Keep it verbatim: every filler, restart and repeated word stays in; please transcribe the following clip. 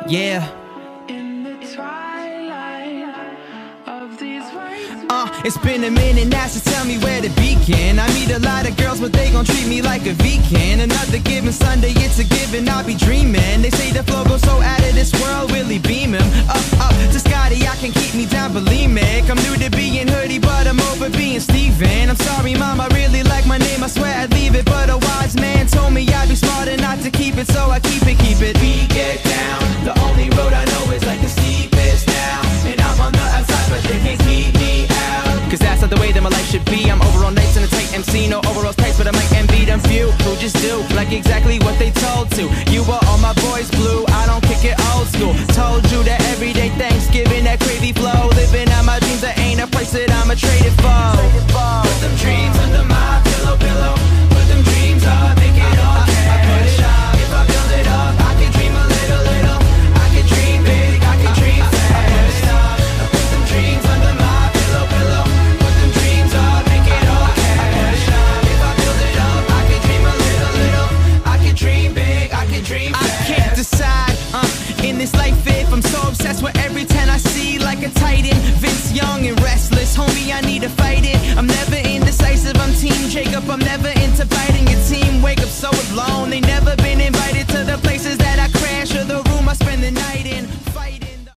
Yeah. Uh, it's been a minute now, so tell me where to begin. I meet a lot of girls, but they gon' treat me like a vegan. Another given Sunday, it's a given, I'll be dreaming. They say the flow goes so out of this world, really beam him. Up, up to Scotty, I can keep me down, believe me. I'm new to being hoodie, but I'm over being Steven. I'm sorry, mom, I really like my name, I swear I'd leave it. But a wise man told me I'd be smarter not to keep it, so I keep it, keep it. We get down, the only road I know is like the steepest now. And I'm on the outside, but they can't keep me out. Cause that's not the way that my life should be. I'm over on nights in a tight M C, no overalls tights, but I might envy them few who just do like exactly what they told to. You were all my boys blue, I don't kick it old school. Told you that everyday Thanksgiving, that crazy flow. Living out my dreams, that ain't a price that I'ma trade it for. Put them dreams under my pillow, pillow. Put them dreams up, make it all cash. I put it up, if I build it up, I can dream a little, little. I can dream big, I can dream fast. I put it up, I put them dreams under my pillow, pillow. Put them dreams up, make it all cash. I put it up, if I build it up, I can dream a little, little. I can dream big, I can dream fast. I can't decide, uh, in this life if I'm so obsessed with every ten I see. Like a titan, Vince Young and restless. Homie, I need a fight.